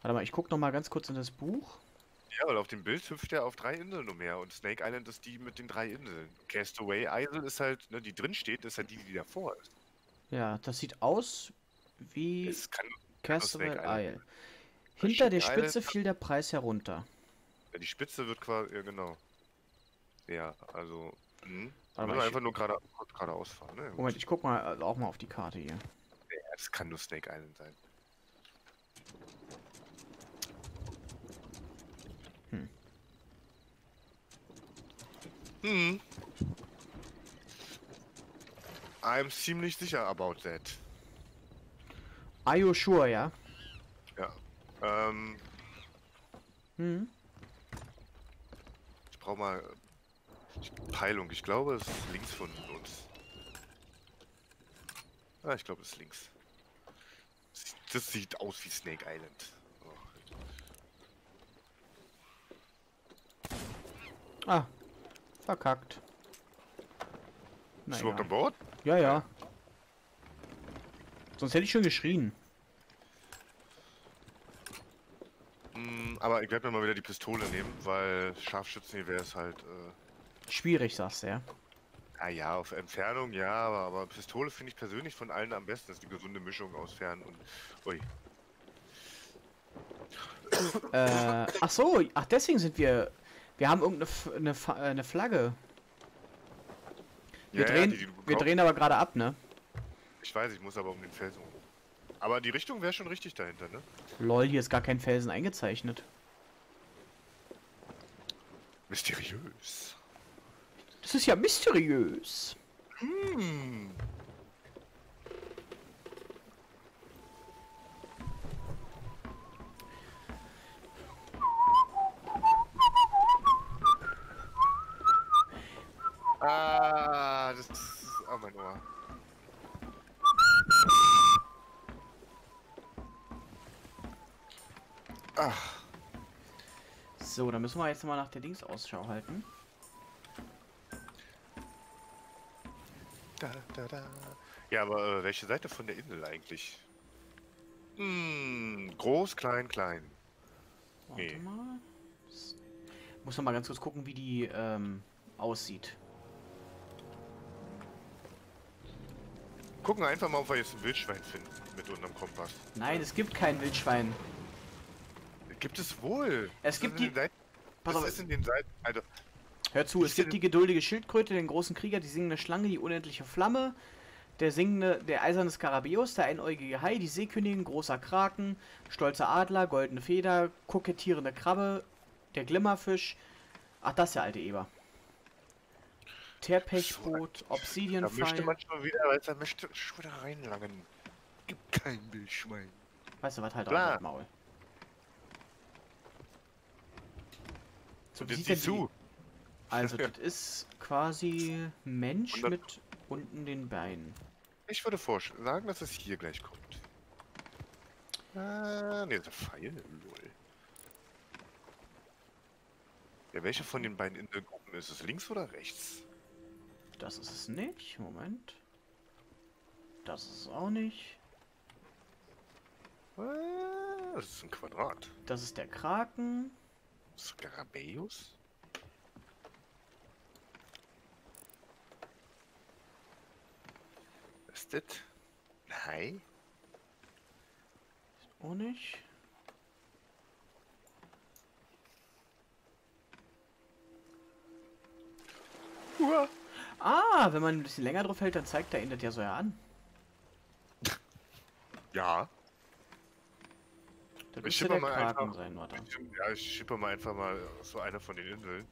Warte mal, ich gucke noch mal ganz kurz in das Buch. Ja, weil auf dem Bild hüpft er auf 3 Inseln umher und Snake Island ist die mit den 3 Inseln. Castaway Isle ist halt, ne, die drin steht, ist halt die, die davor ist. Ja, das sieht aus wie Es kann nur Castaway Snake Island Isle. sein. Hinter der Chicken Island, Spitze fiel der Preis herunter. ja, die Spitze wird quasi, ja genau. Ja, also, Warte müssen mal, wir einfach nur geradeaus fahren, ne? Moment, Gut. ich guck mal auch mal auf die Karte hier. Ja, das kann nur Snake Island sein. Hm. Hm. I'm ziemlich sicher about that. Are you sure, ja? Ja. Hm. Ich brauche mal Peilung. Ich glaube, es ist links von uns. Ah, ich glaube, es ist links. Das sieht aus wie Snake Island. Oh. Ah, verkackt. Bist du überhaupt an Naja. Bord? Ja, ja. Sonst hätte ich schon geschrien. Aber ich werde mir mal wieder die Pistole nehmen, weil Scharfschützengewehr ist halt, Schwierig, sagst du, ja. ah ja, auf Entfernung ja, aber Pistole finde ich persönlich von allen am besten. Das ist die gesunde Mischung aus Fern und... Ui. Ach so, ach deswegen sind wir... Wir haben irgendeine eine Flagge. Wir Ja, drehen, die du wir gekauft- drehen aber gerade ab, ne? Ich weiß, ich muss aber um den Felsen rum. Aber die Richtung wäre schon richtig dahinter, ne? Lol, hier ist gar kein Felsen eingezeichnet. Mysteriös. Das ist ja mysteriös. Hm. Ah, das ist... Oh, mein Ohr. Ach. So, dann müssen wir jetzt mal nach der Dings Ausschau halten. Da. Ja, aber welche Seite von der Insel eigentlich? Groß, klein, klein. Warte Nee. mal. Muss noch mal ganz kurz gucken, wie die aussieht. Gucken einfach mal, ob wir jetzt ein Wildschwein finden mit unserem Kompass. Nein, es gibt kein Wildschwein. Gibt es wohl. Es gibt die... Pass Was auf, ist in den Seiten? Also, hör zu, es gibt die geduldige Schildkröte, den großen Krieger, die singende Schlange, die unendliche Flamme, der eiserne Skarabäus, der einäugige Hai, die Seekönigin, großer Kraken, stolzer Adler, goldene Feder, kokettierende Krabbe, der Glimmerfisch. Ach, das ist der alte Eber. Teerpechbrot, da möchte Obsidianpfeil. man schon wieder, weil er möchte schon wieder reinlangen. Gibt kein Wildschwein. Weißt du was, halt Klar. auch das Maul. So, wie Jetzt sieht denn sieh zu. Also, das ist quasi Mensch 100. mit unten den Beinen. Ich würde vorschlagen, dass es hier gleich kommt. Ah, ne, der Pfeil. Lol. Ja, welche von den beiden Inselgruppen ist es? Links oder rechts? Das ist es nicht. Moment. Das ist es auch nicht. Ah, das ist ein Quadrat. Das ist der Kraken. Skarabäus? Was ist das? Ein Hai? Auch nicht. Uah. Ah, wenn man ein bisschen länger drauf hält, dann zeigt er ihn das ja so an. Ja. Das Ich müsste schippe der mal Kraken einfach. sein, warte. Ja, ich schippe mal einfach mal so eine von den Inseln.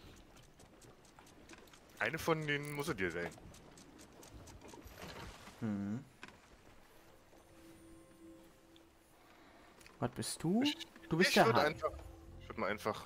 Eine von denen muss es dir sein. Hm. Was bist du? Du bist Ich der würde Hai. einfach. Ich würde mal einfach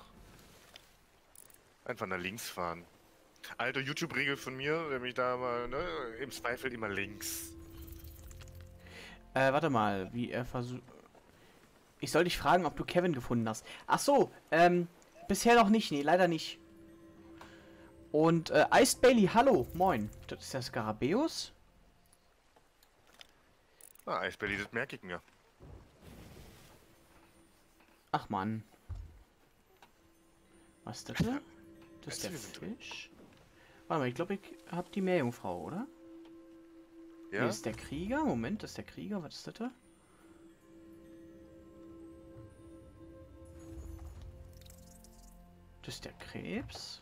nach links fahren. Alte YouTube-Regel von mir, wenn mich da mal, ne, im Zweifel immer links. Warte mal, wie er versucht... Ich soll dich fragen, ob du Kevin gefunden hast. Ach so, bisher noch nicht, nee, leider nicht. Und, Ice Bailey, hallo, moin. Das ist der Skarabäus? Ah, Eisbelly, das merke ich mir. Ach man. Was ist das da? Das ist der wir sind drin. Fisch. Warte mal, ich glaube, ich habe die Meerjungfrau, oder? Ja? Nee, das ist der Krieger. Moment, das ist der Krieger. Was ist das da? Das ist der Krebs.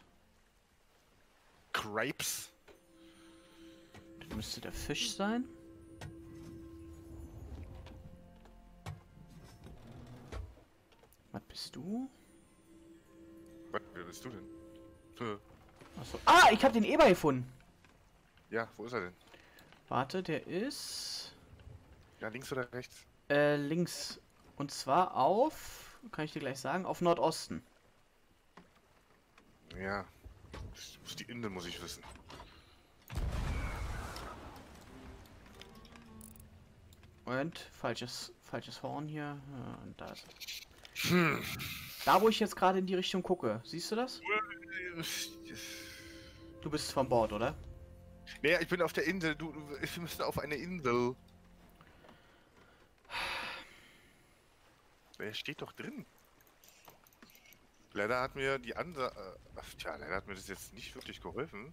Crepes. Das müsste der Fisch sein. Was bist du? Was, wer bist du denn? Äh, Achso. Ah, ich habe den Eber gefunden. Ja, wo ist er denn? Warte, der ist Ja, links oder rechts? links. Und zwar auf, kann ich dir gleich sagen, auf Nordosten. Ja. Die Insel muss ich wissen. Moment, falsches Horn hier. Ja, und da ist es. Da, wo ich jetzt gerade in die Richtung gucke. Siehst du das? Du bist von Bord, oder? Naja, ich bin auf der Insel. Wir müssen auf eine Insel. Er steht doch drin. Leider hat mir die andere. Leider hat mir das jetzt nicht wirklich geholfen.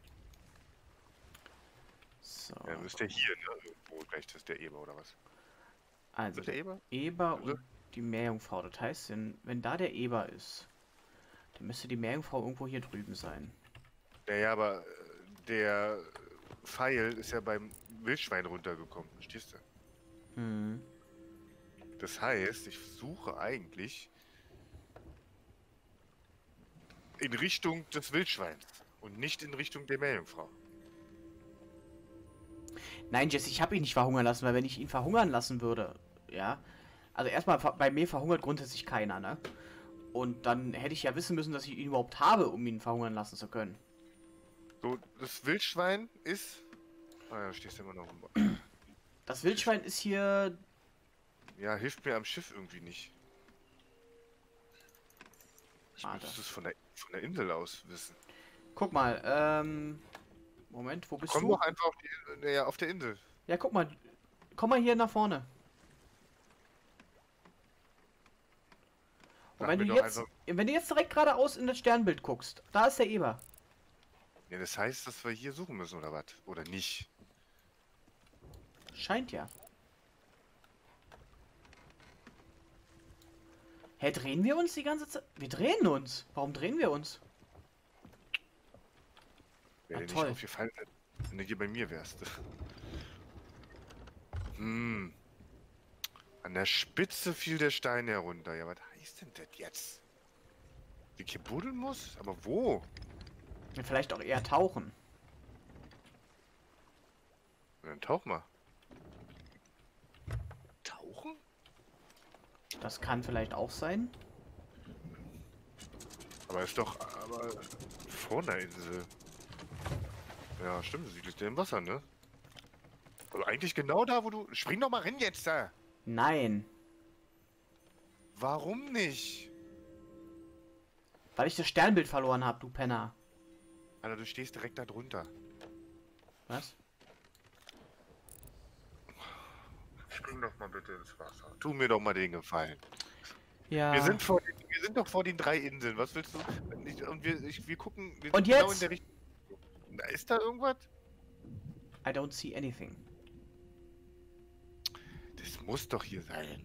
So. Ja, müsste hier, ne? Irgendwo rechts ist der Eber oder was? Also Ist der Eber? Eber Also? und die Meerjungfrau. Das heißt, wenn da der Eber ist, dann müsste die Meerjungfrau irgendwo hier drüben sein. Naja, aber der Pfeil ist ja beim Wildschwein runtergekommen, verstehst du? Hm. Das heißt, ich suche eigentlich in Richtung des Wildschweins und nicht in Richtung der Meerjungfrau. Nein, Jesse, ich habe ihn nicht verhungern lassen, weil wenn ich ihn verhungern lassen würde, ja. Also erstmal, bei mir verhungert grundsätzlich keiner, ne? Und dann hätte ich ja wissen müssen, dass ich ihn überhaupt habe, um ihn verhungern lassen zu können. So, das Wildschwein ist. Ah ja, stehst du immer noch im. Das Wildschwein ist hier. Ja, hilft mir am Schiff irgendwie nicht. Ich Warte. müsste es von der Insel aus wissen. Guck mal, Moment, wo bist Komm du? doch einfach auf der Insel. Ja, guck mal. Komm mal hier nach vorne. Und Sag wenn mir du doch jetzt, einfach- wenn du jetzt direkt geradeaus in das Sternbild guckst, da ist der Eber. Ja, das heißt, dass wir hier suchen müssen, oder was? Oder nicht? Scheint ja. Hä, drehen wir uns die ganze Zeit? Wir drehen uns. Warum drehen wir uns? Wäre Ah, dir toll. nicht aufgefallen, wenn du hier bei mir wärst. Hm. An der Spitze fiel der Stein herunter. Ja, was heißt denn das jetzt? Wie ich hier buddeln muss? Aber wo? Ja, vielleicht auch eher tauchen. Na, dann tauch mal. Tauchen? Das kann vielleicht auch sein. Aber ist doch vor der Insel. Ja, stimmt, sie liegt ja im Wasser, ne? Also eigentlich genau da, wo du. Spring doch mal rein jetzt da! Nein. Warum nicht? Weil ich das Sternbild verloren habe, du Penner. Alter, du stehst direkt da drunter. Was? Spring doch mal bitte ins Wasser. Tu mir doch mal den Gefallen. Ja. Wir sind doch vor den 3 Inseln. Was willst du? Und wir gucken. Wir Und sind genau jetzt? in der Richtung. Da ist da irgendwas? I don't see anything. Das muss doch hier sein.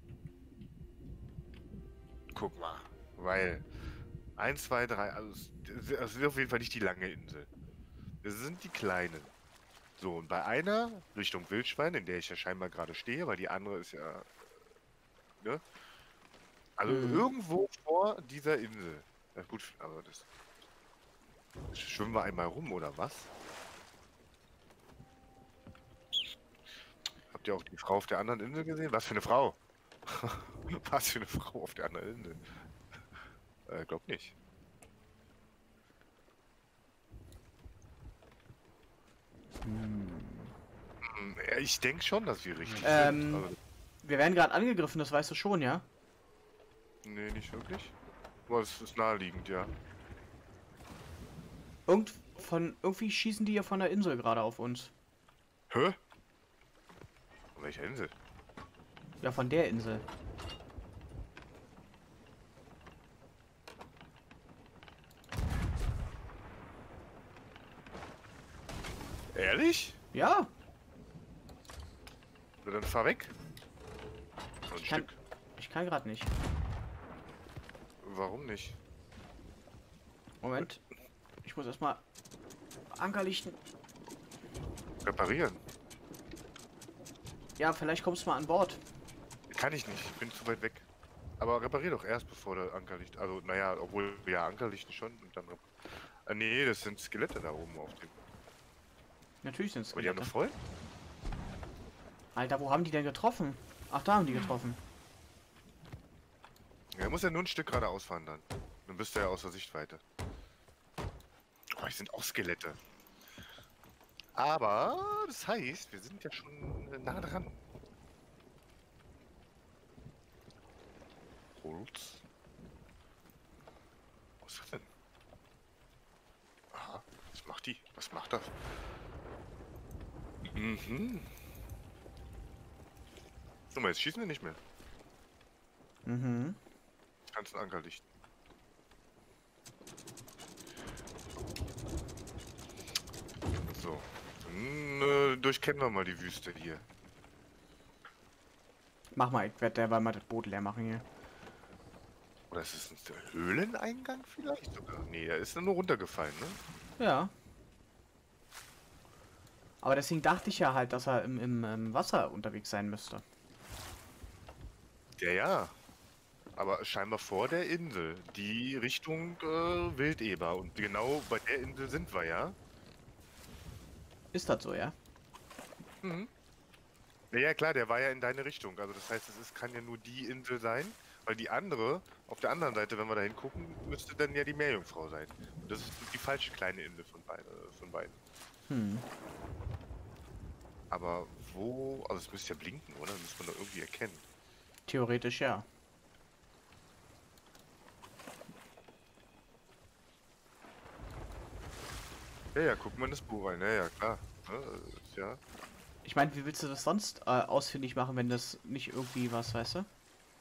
Guck mal. Weil 1, 2, 3. Also es ist auf jeden Fall nicht die lange Insel. Das sind die kleinen. So, und bei einer Richtung Wildschwein, in der ich ja scheinbar gerade stehe, weil die andere ist ja. Ne? Also irgendwo vor dieser Insel. Ja gut, aber das. Schwimmen wir einmal rum, oder was? Habt ihr auch die Frau auf der anderen Insel gesehen? Was für eine Frau? Was für eine Frau auf der anderen Insel? Glaub nicht. Ja, ich denke schon, dass wir richtig sind. Also, Wir werden gerade angegriffen, das weißt du schon, ja? nee, nicht wirklich. Aber es ist naheliegend, ja. Irgendwie schießen die hier von der Insel gerade auf uns. Hä? Von welcher Insel? Ja, von der Insel. Ehrlich? Ja, Na, dann fahr weg. So ein ich kann, Stück. ich kann gerade nicht. Warum nicht? Moment. Ich muss erstmal Anker lichten. Reparieren. Ja, vielleicht kommst du mal an Bord. Kann ich nicht, ich bin zu weit weg. Aber reparier doch erst, bevor der Anker liegt. Also, naja, obwohl, ja, Anker lichten schon und dann... nee, das sind Skelette da oben auf dem... Natürlich sind es Aber die haben Skelette. noch voll? Alter, wo haben die denn getroffen? Ach, da haben die getroffen. Ja, er muss ja nur ein Stück geradeaus fahren dann. Dann bist du ja außer Sichtweite. Oh, die sind auch Skelette. Aber das heißt, wir sind ja schon nah dran. Holz. Was ist das denn? Aha, was macht die? Was macht das? Mhm. Guck mal, jetzt schießen wir nicht mehr. Mhm. Kannst einen Anker lichten. So. Dann durchkennen wir mal die Wüste hier. Mach mal, ich werde derweil mal das Boot leer machen hier. Oder ist es ein Höhleneingang vielleicht sogar? Nee, der ist nur runtergefallen, ne? Ja. Aber deswegen dachte ich ja halt, dass er im Wasser unterwegs sein müsste. Ja, ja. Aber scheinbar vor der Insel. Die Richtung Wildeber. Und genau bei der Insel sind wir, ja? Ist das so, ja? Mhm. Ja, ja, klar, der war ja in deine Richtung. Also das heißt, kann ja nur die Insel sein. Weil die andere, auf der anderen Seite, wenn wir da hingucken, müsste dann ja die Meerjungfrau sein. Und das ist die falsche kleine Insel von beiden. Hm. Aber wo... Also es müsste ja blinken, oder? Das muss man doch irgendwie erkennen. Theoretisch ja. Ja, ja, guck mal in das Buch rein. Ja, ja, klar. Ja. Ich meine, wie willst du das sonst ausfindig machen, wenn das nicht irgendwie was, weißt du?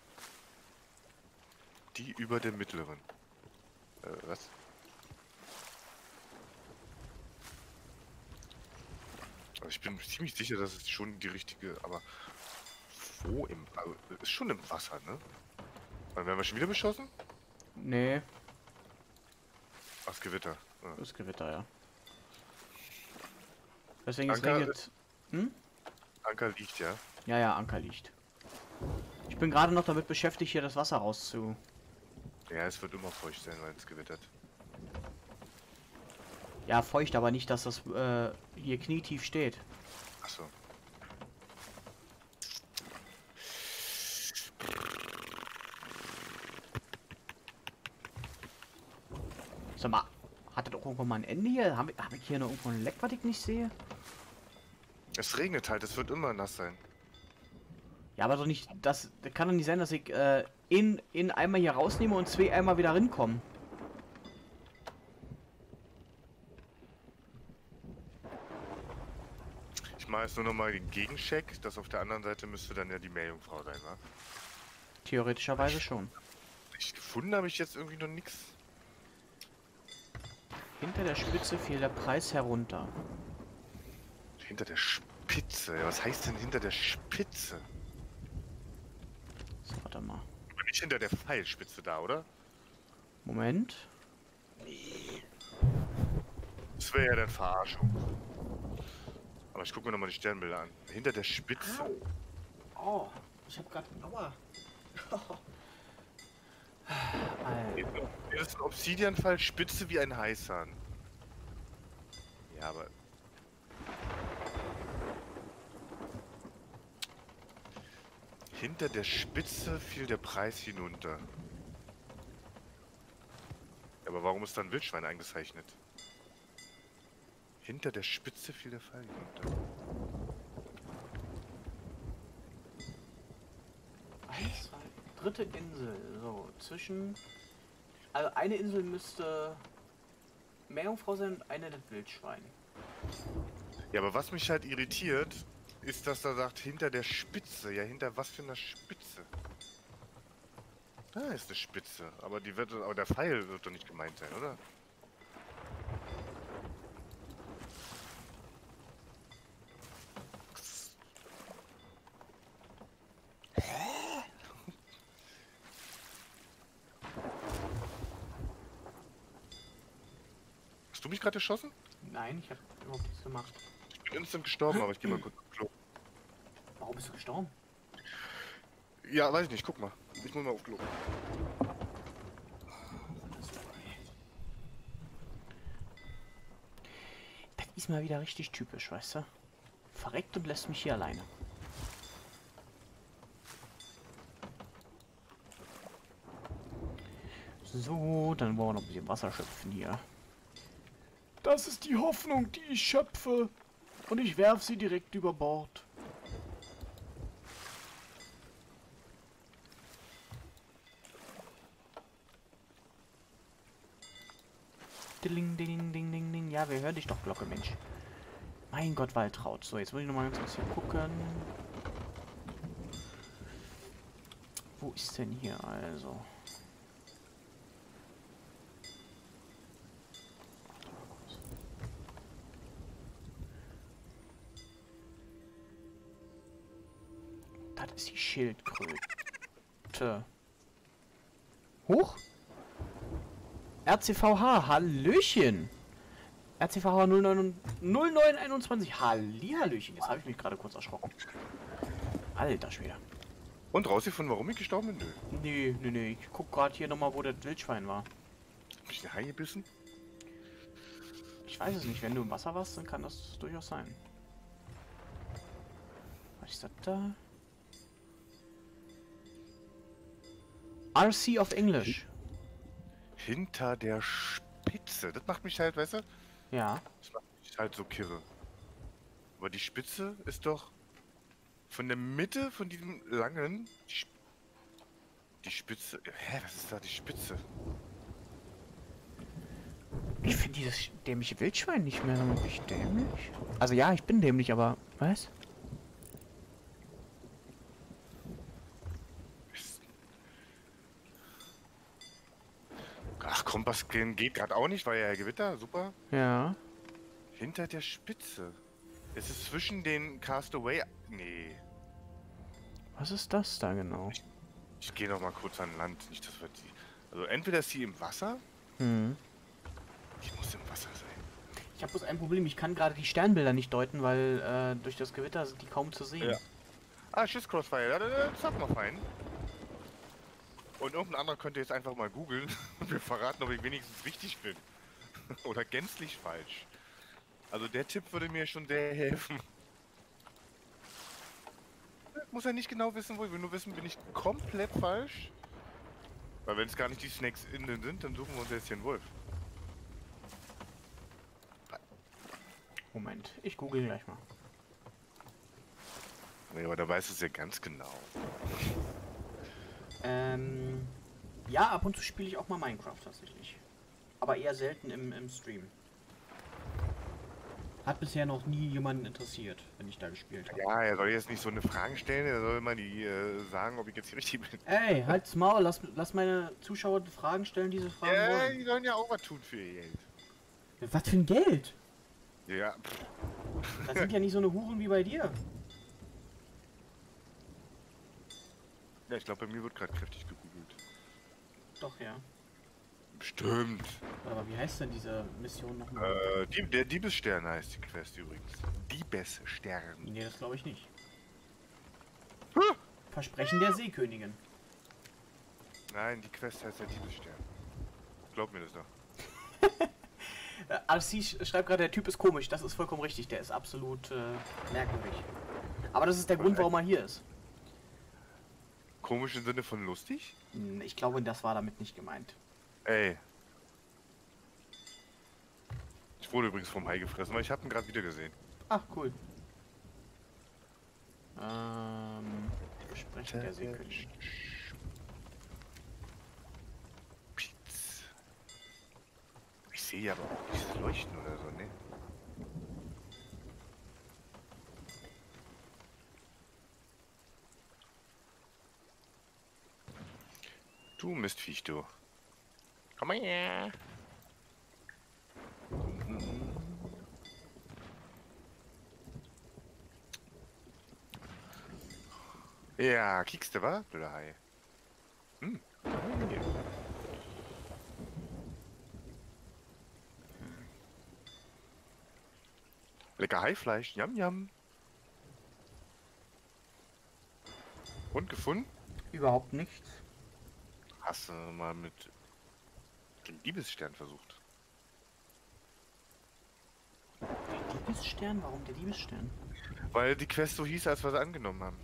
Die über der mittleren. Was? Also ich bin ziemlich sicher, dass es schon die richtige, aber wo im... Also, ist schon im Wasser, ne? Dann werden wir schon wieder beschossen? Nee, Ach, das Gewitter. Ja. das Gewitter, ja. Deswegen es Anker- regnet. Hm? Anker liegt, ja. Ja, ja, Anker liegt. Ich bin gerade noch damit beschäftigt, hier das Wasser rauszu. Ja, es wird immer feucht sein, weil es gewittert. Ja, feucht, aber nicht, dass das hier knietief steht. Achso. Sag mal, hat das auch irgendwann mal ein Ende hier? Hab ich hier noch irgendwo ein Leck, was ich nicht sehe? Es regnet halt, es wird immer nass sein. Ja, aber doch nicht, das kann doch nicht sein, dass ich in einmal hier rausnehme und zwei einmal wieder rinkommen. Ich mache jetzt nur noch mal den Gegencheck. Das auf der anderen Seite müsste dann ja die Meerjungfrau sein, wa? Theoretischerweise schon. Ich gefunden habe ich jetzt irgendwie noch nichts. Hinter der Spitze fiel der Preis herunter. Hinter der Spitze? Ja, was heißt denn hinter der Spitze? So, warte mal. Aber nicht hinter der Pfeilspitze da, oder? Moment. Das wäre ja dann Verarschung. Aber ich gucke mir nochmal die Sternbilder an. Hinter der Spitze. Oh, ich hab grad... Aua. Alter. Das ist ein Obsidianfall, spitze wie ein Heißhahn. Ja, aber... Hinter der Spitze fiel der Preis hinunter. Ja, aber warum ist dann Wildschwein eingezeichnet? Hinter der Spitze fiel der Pfeil hinunter. Eins, zwei, dritte Insel. So, zwischen... Also eine Insel müsste Meerjungfrau sein und eine das Wildschwein. Ja, aber was mich halt irritiert, ist, dass er sagt, hinter der Spitze. Ja, hinter was für einer Spitze? Da ist eine Spitze. Aber aber der Pfeil wird doch nicht gemeint sein, oder? Hast du mich gerade erschossen? Nein, ich habe überhaupt nichts gemacht. Ich bin instant gestorben, aber ich gehe mal kurz aufs Klo. Warum bist du gestorben? Ja, weiß ich nicht, guck mal. Ich muss mal auf Klo. Das ist mal wieder richtig typisch, weißt du? Verreckt und lässt mich hier alleine. So, dann wollen wir noch ein bisschen Wasser schöpfen hier. Das ist die Hoffnung, die ich schöpfe. Und ich werfe sie direkt über Bord. Ding, ding, ding, ding, ding. Ja, wir hören dich doch, Glocke, Mensch. Mein Gott, Waltraud. So, jetzt muss ich noch mal ganz kurz hier gucken. Wo ist denn hier also? Das ist die Schildkröte. Huch! RCVH, Hallöchen! RCVH 0921, Hallihallöchen. Jetzt habe ich mich gerade kurz erschrocken. Alter Schwede. Und rausgefunden, warum ich gestorben bin? Nö. Nee. Ich guck gerade hier nochmal, wo das Wildschwein war. Hab ich eine Hai gebissen? Ich weiß es nicht. Wenn du im Wasser warst, dann kann das durchaus sein. Was ist das da? RC of English. Hinter der Spitze. Das macht mich halt, weißt du? Ja. Das macht mich halt so kirre. Aber die Spitze ist doch von der Mitte von diesem langen... Die Spitze... Hä, was ist da die Spitze? Ich finde dieses dämliche Wildschwein nicht mehr so wirklich dämlich. Also ja, ich bin dämlich, aber... Was? Ach, Kompass geht gerade auch nicht, weil ja Gewitter, super. Ja. Hinter der Spitze. Es ist zwischen den Castaway... Nee. Was ist das da genau? Ich gehe noch mal kurz an Land. Nicht, dass wir die... Also entweder ist sie im Wasser. Hm. Die muss im Wasser sein. Ich habe bloß ein Problem. Ich kann gerade die Sternbilder nicht deuten, weil durch das Gewitter sind die kaum zu sehen. Ja. Ah, Schiss Crossfire. Ja, sag mal fein. Und irgendein anderer könnte jetzt einfach mal googeln und mir verraten, ob ich wenigstens richtig bin. Oder gänzlich falsch. Also der Tipp würde mir schon sehr helfen. Ich muss ja nicht genau wissen, wo ich will nur wissen, bin ich komplett falsch. Weil wenn es gar nicht die Snakes innen sind, dann suchen wir uns jetzt hier einen Wolf. Moment, ich google gleich mal. Nee, aber da weißt du es ja ganz genau. Ja, ab und zu spiele ich auch mal Minecraft tatsächlich. Aber eher selten im Stream. Hat bisher noch nie jemanden interessiert, wenn ich da gespielt habe. Ja, er soll jetzt nicht so eine Frage stellen, er soll mal die sagen, ob ich jetzt hier richtig bin. Ey, halt's Maul, lass meine Zuschauer Fragen stellen, diese Fragen Ja, wollen. die sollen ja auch was tun für ihr Geld. Was für ein Geld? Ja, Das sind ja nicht so eine Huren wie bei dir. ja, ich glaube, bei mir wird gerade kräftig gegoogelt. Doch, ja. Bestimmt. Aber wie heißt denn diese Mission nochmal? Der Diebesstern heißt die Quest übrigens. Diebesstern. Nee, das glaube ich nicht. Huh. Versprechen der Seekönigin. Nein, die Quest heißt der Diebesstern. Glaub mir das doch. RC schreibt gerade, der Typ ist komisch. Das ist vollkommen richtig. Der ist absolut merkwürdig. Aber das ist der Grund, warum er hier ist. Komisch im Sinne von lustig? Ich glaube, das war damit nicht gemeint. Ey. Ich wurde übrigens vom Hai gefressen, weil ich habe ihn gerade wieder gesehen. Ach, cool. Versprechen der Seekönigin. Ich sehe aber auch dieses Leuchten oder so, ne? Du Mistviech, du. Komm mal her. Ja, kiekst du, wa? Blöder Hai. Hm. Lecker Haifleisch. Yum, yum. Und gefunden? Überhaupt nichts. Hast du mal mit dem Diebesstern versucht? Der Diebesstern? Warum der Diebesstern? Weil die Quest so hieß, als wir sie angenommen haben.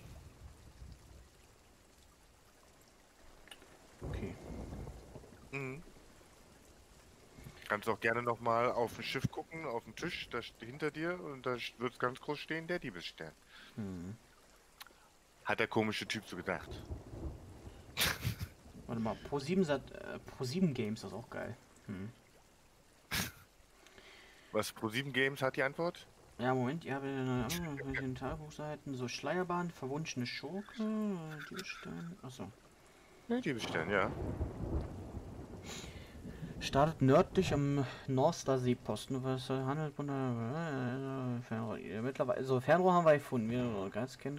Okay. Mhm. Kannst auch gerne nochmal auf dem Schiff gucken, auf dem Tisch, da hinter dir, und da wird ganz groß stehen, der Diebesstern. Hm. Hat der komische Typ so gedacht. Warte mal, Pro7 Games, das ist auch geil. Hm. Was Pro7 Games hat die Antwort? Ja, Moment, ihr habt welchen Tagebuchseiten, so Schleierbahn, verwunschene Schurke, Diebesstern, achso. Ne, Diebesstern, ja. Startet nördlich am Norster Seeposten, was handelt von Fernrohr. Mittlerweile, so Fernrohr haben wir gefunden, wir ganz kennen.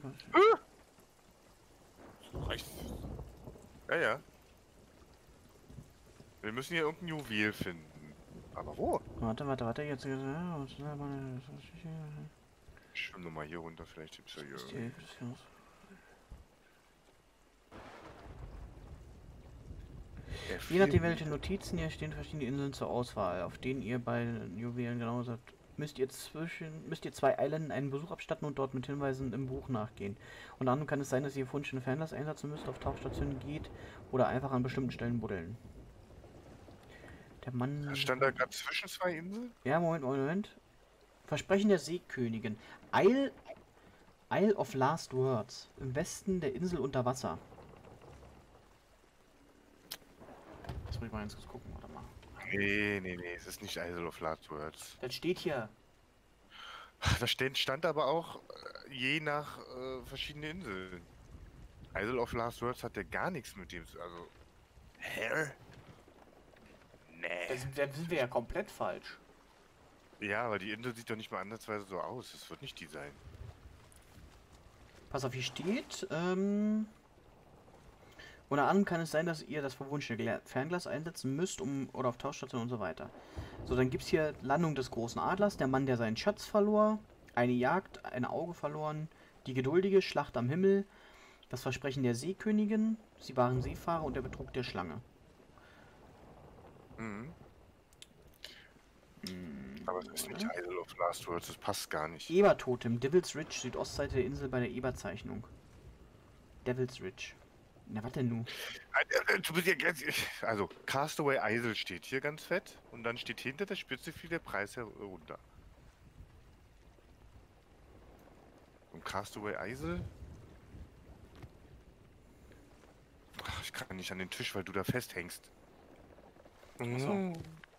Rechts. Ja, ja. Wir müssen hier irgendein Juwel finden. Aber wo? Warte, jetzt. Schwimm nochmal hier runter, vielleicht gibt's ja hier. Je nachdem, welche Notizen hier stehen, verschiedene Inseln zur Auswahl, auf denen ihr bei Juwelen genau seid. Müsst ihr zwei Eiländen einen Besuch abstatten und dort mit Hinweisen im Buch nachgehen. Unter anderem kann es sein, dass ihr erfundene Fernlass einsetzen müsst, auf Tauchstationen geht oder einfach an bestimmten Stellen buddeln. Der Mann... Stand da gerade zwischen zwei Inseln? Ja, Moment. Versprechen der Seekönigin. Isle of Last Words. Im Westen der Insel unter Wasser. Jetzt muss ich mal ganz kurz gucken, warte mal. Nee, es ist nicht Isle of Last Words. Das steht hier. Da stand aber auch je nach verschiedene Inseln. Isle of Last Words hat ja gar nichts mit dem, also... Hä? Nee. Da sind wir ja komplett falsch. Ja, aber die Insel sieht doch nicht mal ansatzweise so aus. Das wird nicht die sein. Pass auf, hier steht, unter anderem kann es sein, dass ihr das verwunschene Fernglas einsetzen müsst, oder auf Tauchstationen und so weiter. So, dann gibt es hier Landung des großen Adlers, der Mann, der seinen Schatz verlor, eine Jagd, ein Auge verloren, die geduldige Schlacht am Himmel, das Versprechen der Seekönigin, sie waren Seefahrer und der Betrug der Schlange. Mhm. Aber es ist nicht Isle of Last Words, das passt gar nicht. Ebertotem, Devil's Ridge, Südostseite der Insel bei der Eberzeichnung. Devil's Ridge. Na, warte nun. Du bist ja ganz... Also, Castaway Isle steht hier ganz fett und dann steht hinter der Spitze viel der Preis herunter. Und Castaway Isle... Ach, ich kann nicht an den Tisch, weil du da festhängst. Achso.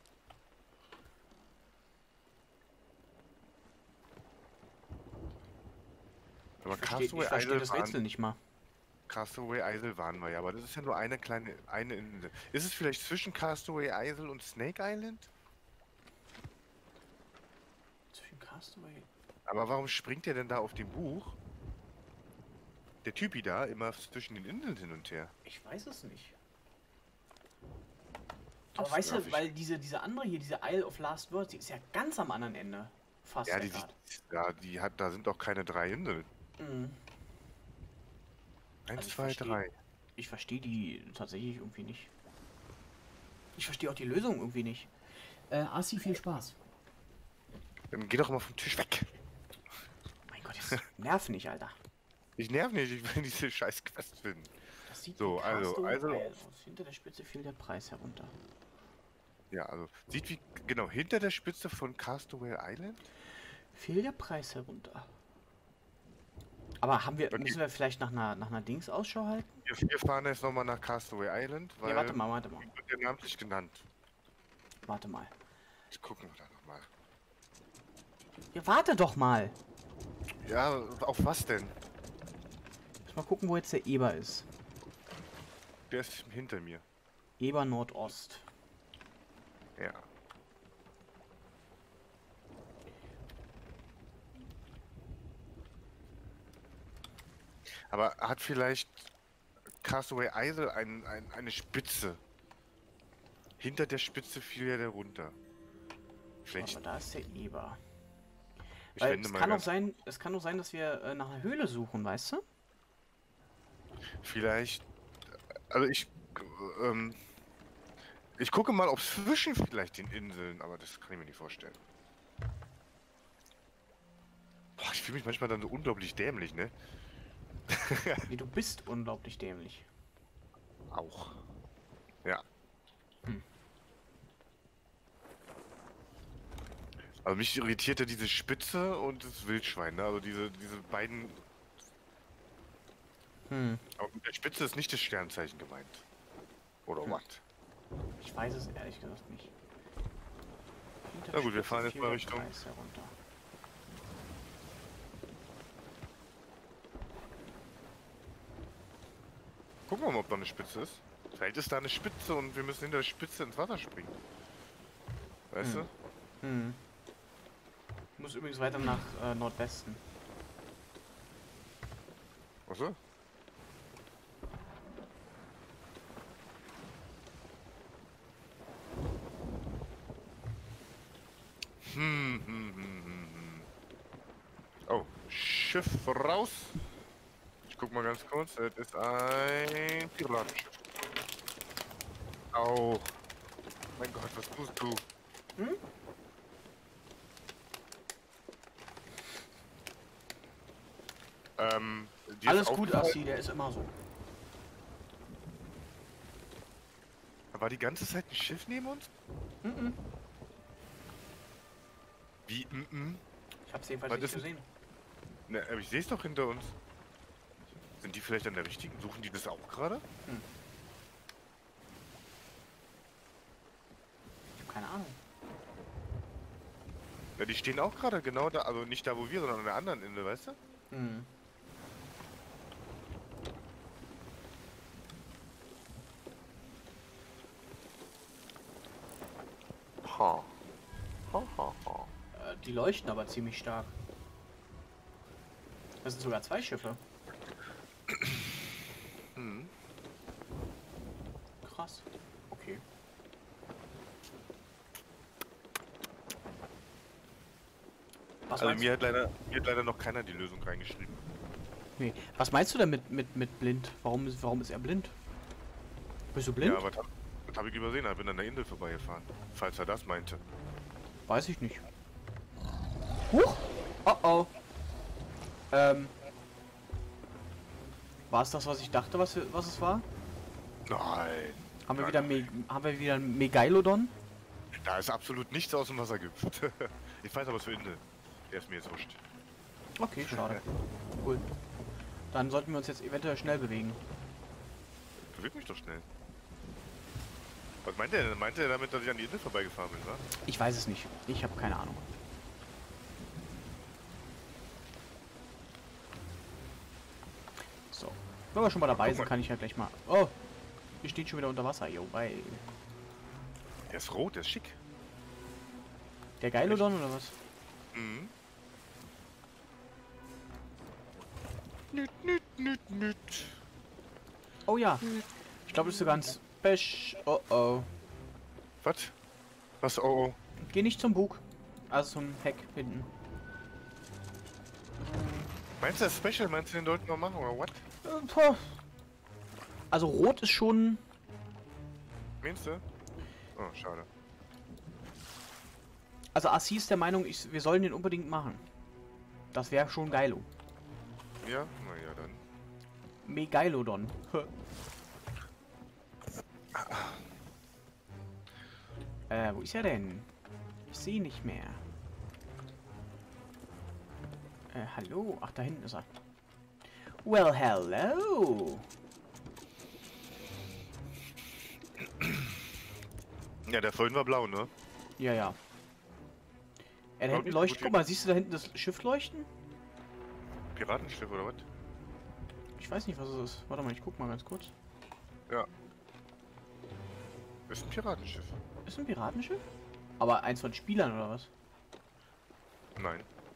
Aber Ich verstehe das Rätsel nicht mal. Castaway Isle waren wir ja, aber das ist ja nur eine Insel. Ist es vielleicht zwischen Castaway Isle und Snake Island? Zwischen Castaway. Aber warum springt der denn da auf dem Buch? Der Typi da immer zwischen den Inseln hin und her. Ich weiß es nicht. Aber weißt du, weil diese andere hier, diese Isle of Last Words, die ist ja ganz am anderen Ende. Fast. Ja, da sind doch keine 3 Inseln. Mhm. 1, 2, 3. Ich verstehe die tatsächlich irgendwie nicht. Ich verstehe auch die Lösung irgendwie nicht. Asi, viel Spaß. Dann geh doch mal vom Tisch weg. Mein Gott, jetzt nerv nicht, Alter. Ich nerv nicht, ich will diese scheiß Quest finden. Das sieht so, also aus. Hinter der Spitze fiel der Preis herunter. Ja, also sieht wie genau hinter der Spitze von Castaway Island fiel der Preis herunter. Aber müssen wir vielleicht nach einer Dings Ausschau halten? Wir fahren jetzt nochmal nach Castaway Island, weil... Ja, warte mal. Wird der namentlich genannt. Warte mal. Jetzt gucken wir da nochmal. Ja, warte doch mal. Ja, auf was denn? Mal gucken, wo jetzt der Eber ist. Der ist hinter mir. Eber Nordost. Ja. Aber hat vielleicht Castaway Isle eine Spitze? Hinter der Spitze fiel ja der runter. Vielleicht. Aber da ist der Eber. Ich Weil wende es mal kann auch ganz. sein, es kann auch sein, dass wir nach einer Höhle suchen, weißt du? Vielleicht. Also ähm, ich gucke mal, ob zwischen vielleicht den Inseln, aber das kann ich mir nicht vorstellen. Boah, ich fühle mich manchmal dann so unglaublich dämlich, ne? Nee, du bist unglaublich dämlich. Auch. Ja. Hm. Also mich irritierte diese Spitze und das Wildschwein, ne? Also diese beiden. Hm. Aber mit der Spitze ist nicht das Sternzeichen gemeint. Oder Hm. was? Ich weiß es ehrlich gesagt nicht. Hinter Na der gut, wir Spitze fahren jetzt fiel mal der Richtung. Kreis herunter. Gucken wir mal, ob da eine Spitze ist. Vielleicht ist da eine Spitze und wir müssen hinter der Spitze ins Wasser springen. Weißt Hm. Hm. Ich muss übrigens weiter nach Nordwesten. du? Achso. Oh, Schiff raus. Ich guck mal ganz kurz. Das ist ein Piratenschiff. Au. Mein Gott, was tust du? Hm? Dir ist Alles gut, aufgefallen- Assi, der ist immer so. War die ganze Zeit ein Schiff neben uns? Mhm. Wie, Ich hab's jedenfalls Was nicht ist denn- gesehen. Ne, aber ich sehe es doch hinter uns. Sind die vielleicht an der richtigen? Suchen die das auch gerade? Ich hab keine Ahnung. Ja, die stehen auch gerade genau da, also nicht da, wo wir, sondern an der anderen Insel, weißt du? Hm. Ha. Ha, ha, ha. Die leuchten aber ziemlich stark. Das sind sogar zwei Schiffe. Hm. Krass. Okay. Was Also meinst mir hat leider noch keiner die Lösung reingeschrieben. Nee. Was meinst du denn mit blind? Warum ist er blind? Bist du blind? Ja, was hab ich übersehen? Ich bin an der Insel vorbeigefahren. Falls er das meinte. Weiß ich nicht. Huch! Oh oh. War es das, was ich dachte, was es war? Nein. Haben wir Nein, wieder, nein. haben wir wieder einen Megalodon? Da ist absolut nichts aus dem Wasser gibt. Ich weiß aber, was für Insel. Der ist mir jetzt wurscht. Okay, schade. Cool. Dann sollten wir uns jetzt eventuell schnell bewegen. Beweg mich doch schnell. Was meint er denn? Meint er damit, dass ich an die Insel vorbeigefahren bin, wa? Ich weiß es nicht. Ich habe keine Ahnung. So. Wenn wir schon mal dabei Guck sind, mal. kann ich ja gleich mal... Oh! Wir stehen schon wieder unter Wasser, yo, bei... Der ist rot, der ist schick. Der Geilodon oder was? Mhm. Nüt, nüt, nüt, nüt. Oh ja. Ich glaube, das ist sogar ein Special... Oh oh. Was? Was? Oh, oh. Geh nicht zum Bug. Also zum Heck hinten. Meinst du das Special? Meinst du, den sollten wir machen, oder what? Boah. Also rot ist schon... Meinst du? Oh, schade. Also Assi ist der Meinung, wir sollen den unbedingt machen. Das wäre schon geilo. Ja? Naja, dann. Megalodon. Wo ist er denn? Ich sehe ihn nicht mehr. Hallo? Ach, da hinten ist er. Well, hello. Ja, der vorhin war blau, ne? Ja, ja. Da Glaub hinten nicht, leuchtet, gut, guck mal, siehst du da hinten das Schiff leuchten? Piratenschiff oder was? Ich weiß nicht, was es ist. Warte mal, ich guck mal ganz kurz. Ja. Ist ein Piratenschiff. Ist ein Piratenschiff? Aber eins von Spielern oder was? Nein.